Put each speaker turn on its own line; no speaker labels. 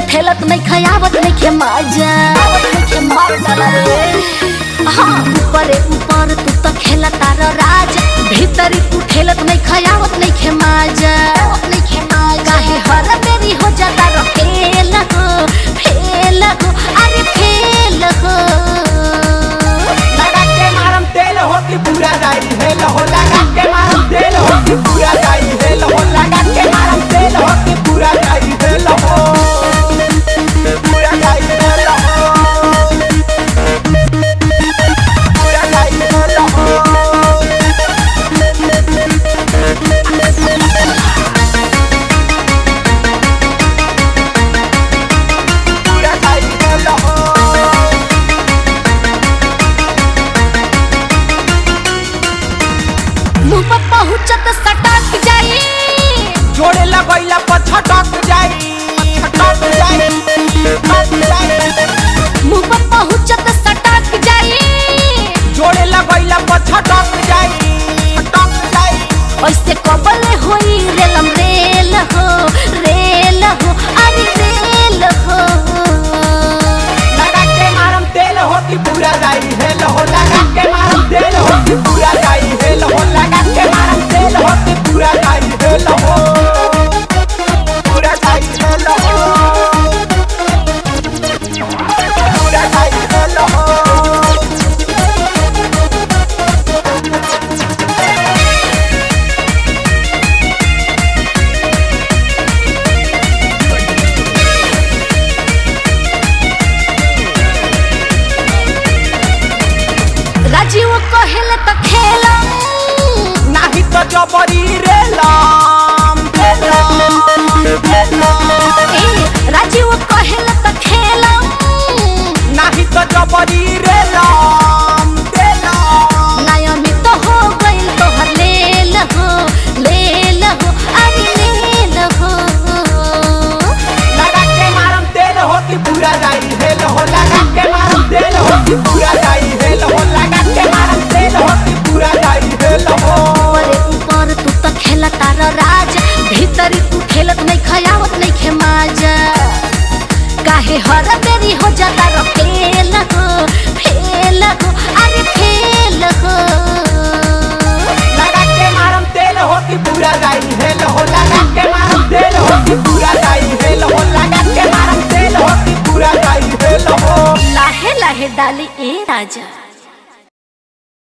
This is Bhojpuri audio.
उठेलत नहीं खयावत नहीं खे मजा हाँ ऊपरे ऊपर तू तो खेला तारा राजा भीतरी उठेलत नहीं खयावत नहीं खे मजा काहे हर मेरी हो जाता रो फेल हो अरे फेल हो
लगा के मारम तेल हो कि पूरा जाई हेल हो लगा के मारम तेल हो कि पूरा जाई हेल हो लगा के मारम तेल हो कि पूरा जाई हेल हो पूरा जाई हेल हो पूरा जाई हेल हो पूरा जाई हेल हो
मुँह पर पहुँचत सटक जाई
जोड़े लगैला पर छटक जाई
मुँह पर पहुँचत सटक जाई
जोड़े लगैला पर छटक जाई
ऐसे कबले होई रेलम रेल हो अरे रेल हो
लगा के मारम तेल हो कि पूरा जाई हेल हो लगा के मारम तेल हो कि पूरा जाई हेल हो लगा के मारम तेल हो कि पूरा जाई हेल हो पूरा जाई हेल हो पूरा जाई हेल हो
राजीव कहेले तो खेला
नाही तो जबरी रेलम
राजीव कहेले तो खेला
नाही तो जबरी रेलम
नयमी तो हो गइल तोहर लेल हो अरे लेल हो
लगा के मारम तेल हो कि पूरा जाई हेल हो लगा के मारम तेल हो कि पूरा जाई हेल हो लगा के मारम तेल हो कि पूरा जाई हेल हो
ऊपर तू तो खेला तारा राजा भीतरी तू खेलत नहीं खयावत नहीं खे मजा काहे हर मेरी हो जाता रो फेल हो अरे फेल हो
लगा के मारम तेल हो कि पूरा जाई हेल हो लगा के मारम तेल हो कि पूरा जाई हेल हो लगा के मारम तेल हो कि पूरा जाई हेल हो
लाहे लाहे डाली ए राजा।